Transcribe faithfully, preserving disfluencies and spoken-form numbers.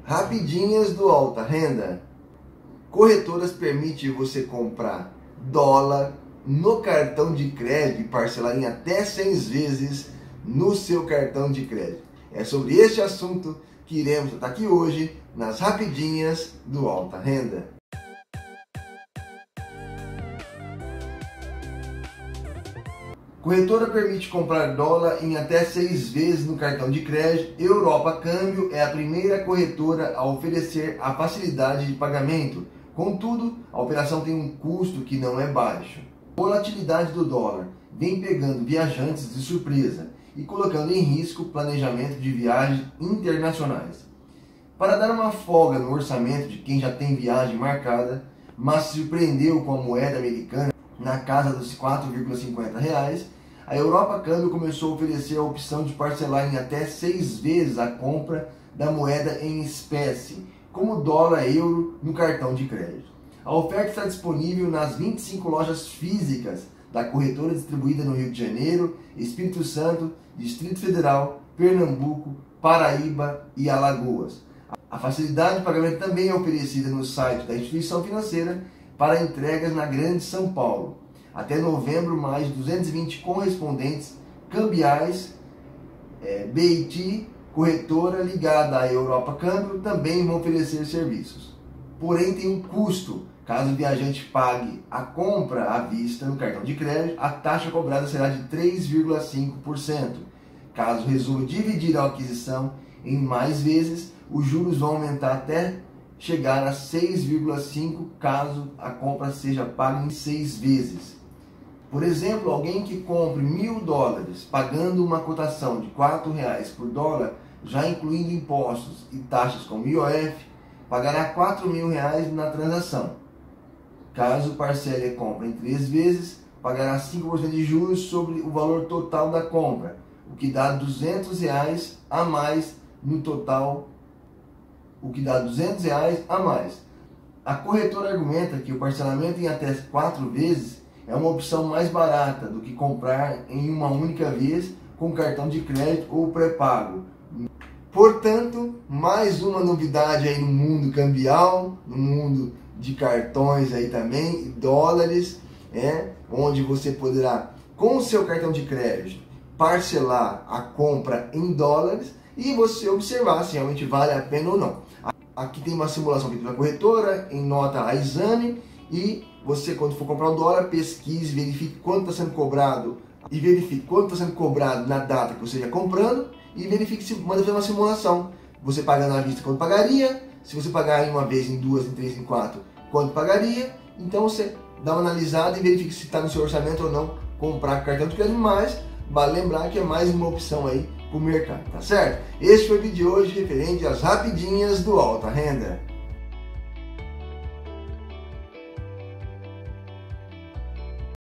Rapidinhas do Alta Renda. Corretoras permitem você comprar dólar no cartão de crédito e parcelar em até seis vezes no seu cartão de crédito. É sobre este assunto que iremos tratar aqui hoje nas Rapidinhas do Alta Renda. Corretora permite comprar dólar em até seis vezes no cartão de crédito. Europa Câmbio é a primeira corretora a oferecer a facilidade de pagamento. Contudo, a operação tem um custo que não é baixo. A volatilidade do dólar vem pegando viajantes de surpresa e colocando em risco o planejamento de viagens internacionais. Para dar uma folga no orçamento de quem já tem viagem marcada, mas se surpreendeu com a moeda americana na casa dos quatro vírgula cinquenta reais, a Europa Câmbio começou a oferecer a opção de parcelar em até seis vezes a compra da moeda em espécie, como dólar, euro, no cartão de crédito. A oferta está disponível nas vinte e cinco lojas físicas da corretora distribuída no Rio de Janeiro, Espírito Santo, Distrito Federal, Pernambuco, Paraíba e Alagoas. A facilidade de pagamento também é oferecida no site da instituição financeira para entregas na Grande São Paulo. Até novembro, mais duzentos e vinte correspondentes cambiais, é, B I T, corretora ligada à Europa Câmbio, também vão oferecer serviços. Porém, tem um custo. Caso o viajante pague a compra à vista no cartão de crédito, a taxa cobrada será de três vírgula cinco por cento. Caso resolva dividir a aquisição em mais vezes, os juros vão aumentar até chegar a seis vírgula cinco por cento caso a compra seja paga em seis vezes. Por exemplo, alguém que compre mil dólares pagando uma cotação de quatro reais por dólar, já incluindo impostos e taxas como I O F, pagará quatro mil reais na transação. Caso parcele a compra em três vezes, pagará cinco por cento de juros sobre o valor total da compra, o que dá duzentos reais a mais no total, o que dá duzentos reais a mais. A corretora argumenta que o parcelamento em até quatro vezes é uma opção mais barata do que comprar em uma única vez com cartão de crédito ou pré-pago. Portanto, mais uma novidade aí no mundo cambial, no mundo de cartões aí também, dólares, é, onde você poderá, com o seu cartão de crédito, parcelar a compra em dólares e você observar se realmente vale a pena ou não. Aqui tem uma simulação feita pela corretora, em nota a exame, e você, quando for comprar um dólar, pesquise, verifique quanto está sendo cobrado e verifique quanto está sendo cobrado na data que você esteja comprando e verifique se manda fazer uma simulação. Você pagando à vista, quanto pagaria? Se você pagar em uma vez, em duas, em três, em quatro, quanto pagaria? Então você dá uma analisada e verifique se está no seu orçamento ou não comprar cartão de crédito, mas vale lembrar que é mais uma opção aí para o mercado, tá certo? Este foi o vídeo de hoje referente às rapidinhas do Alta Renda.